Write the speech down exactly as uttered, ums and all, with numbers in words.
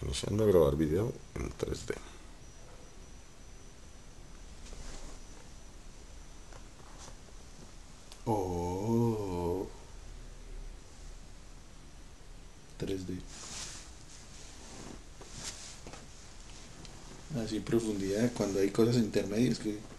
Iniciando a grabar video en tres D. Oh, tres D. Así en profundidad, cuando hay cosas intermedias que